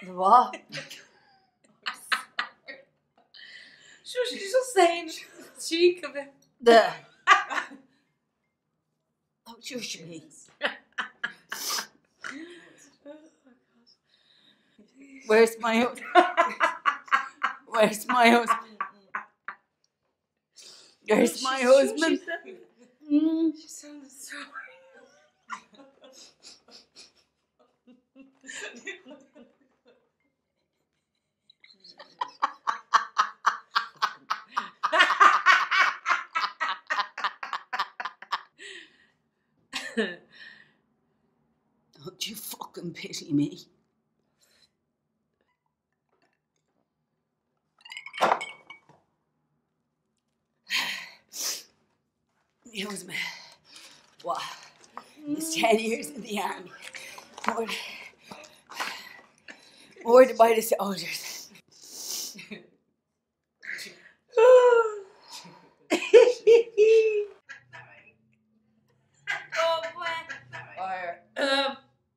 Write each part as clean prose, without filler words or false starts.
What? Sure, she's just saying cheek of it. The. Oh, shush me. Where's my husband? Where's my husband? Where's my husband? She sounded so Don't you fucking pity me. My husband. What? He's 10 years in the army. Murdered by the soldiers. Oh, boy. Or,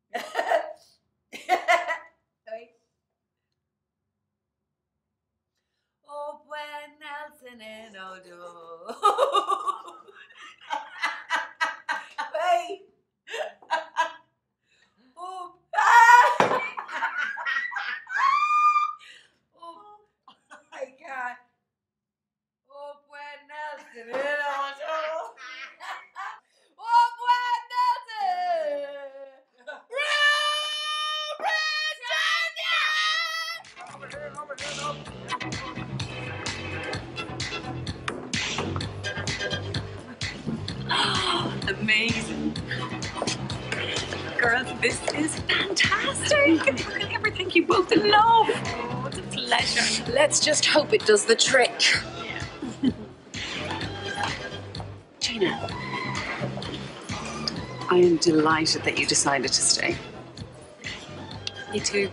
oh, when Nelson and Odo. Wait. Oh, oh, I can't. Oh, when Nelson and Odo. Oh, when Nelson. Amazing. Girls, this is fantastic. How could I ever think you both in love? Oh, it's a pleasure. Let's just hope it does the trick. Gina, I am delighted that you decided to stay. Me too.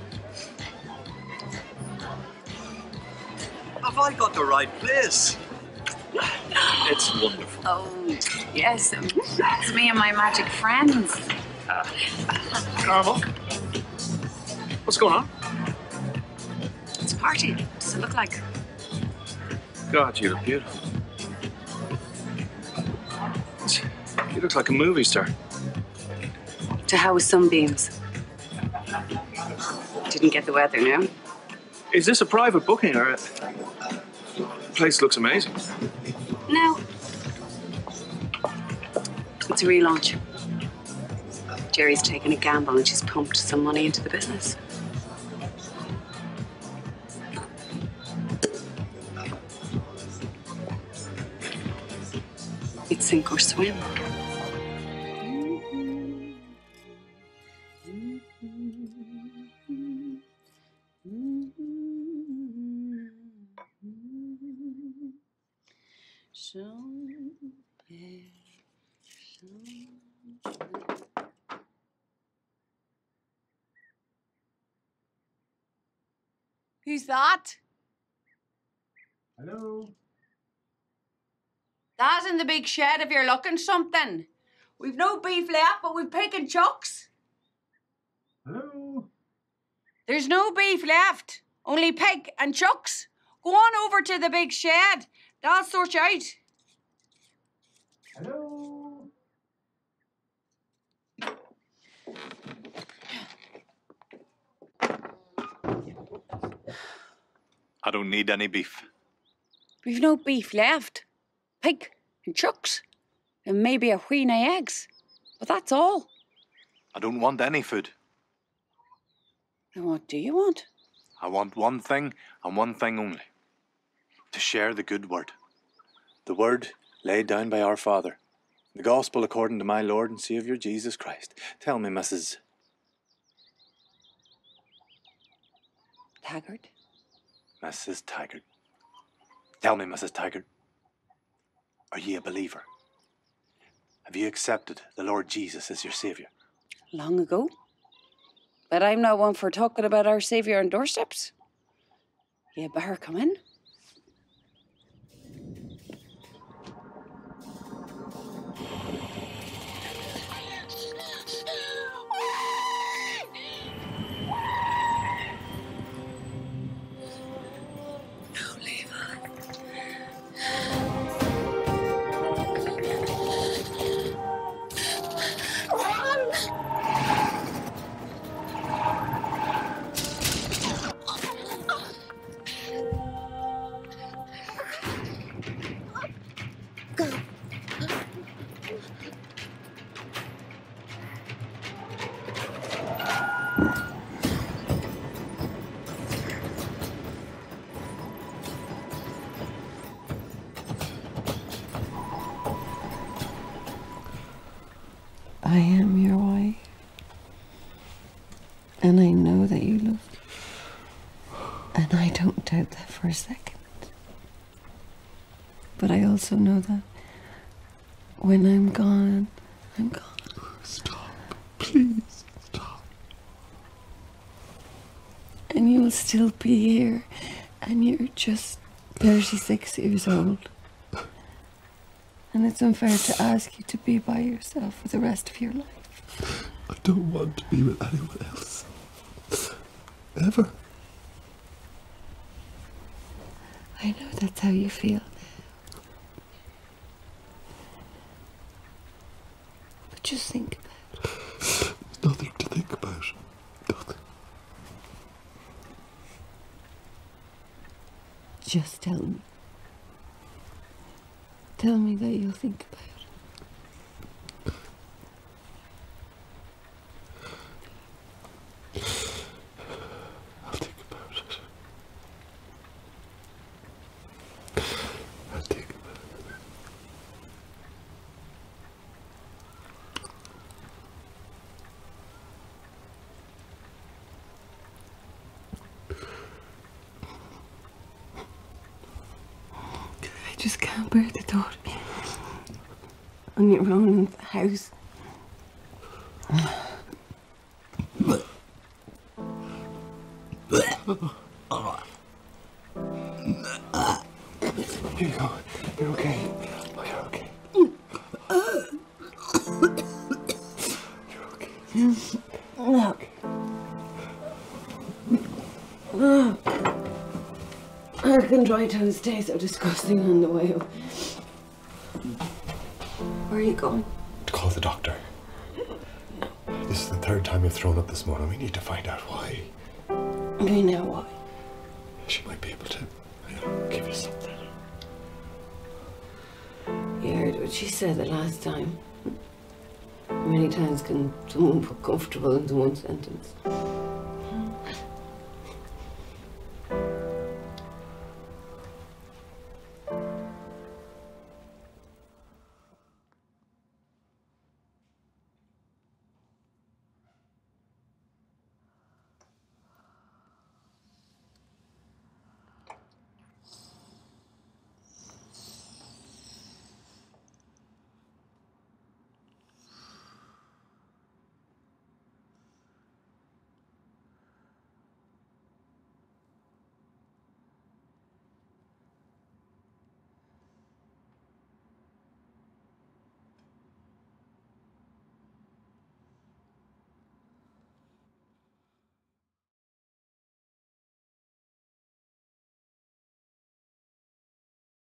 Have I got the right place? It's wonderful. Oh, yes. It's me and my magic friends. Carmel, what's going on? It's a party. Does it look like? God, you look beautiful. You look like a movie star. To how with sunbeams? Didn't get the weather, no? Is this a private booking or the place looks amazing? No. It's a relaunch. Jerry's taken a gamble and she's pumped some money into the business. It's sink or swim. Who's that? Hello? That's in the big shed if you're looking something. We've no beef left, but we've pig and chucks. Hello? There's no beef left, only pig and chucks. Go on over to the big shed. They'll sort you out. Hello? I don't need any beef. We've no beef left. Pig and chucks. And maybe a wheen of eggs. But that's all. I don't want any food. And what do you want? I want one thing and one thing only. To share the good word. The word laid down by our Father. The gospel according to my Lord and Saviour Jesus Christ. Tell me, Mrs. Taggart? Mrs. Taggart. Tell me, Mrs. Taggart. Are ye a believer? Have you accepted the Lord Jesus as your Saviour? Long ago. But I'm not one for talking about our Saviour on doorsteps. You better come in. I am your wife. And I know that you love me. And I don't doubt that for a second. But I also know that when I'm gone, I'm gone. Stop. Please, stop. And you'll still be here. And you're just 36 years old. And it's unfair to ask you to be by yourself for the rest of your life. I don't want to be with anyone else. Ever. I know that's how you feel. But just think about it. There's nothing to think about. Nothing. Just tell me. Tell me that you'll think about it. I'll think about it. I'll think about it. I just can't bear the thought on your own in the house. Here you go. You're okay. Oh, you're okay. You're okay. No. I can try to stay so disgusting on the way up. Where are you going? To call the doctor. This is the third time you've thrown up this morning. We need to find out why. Okay, now why? She might be able to, give you something. You heard what she said the last time. How many times can someone put comfortable into one sentence?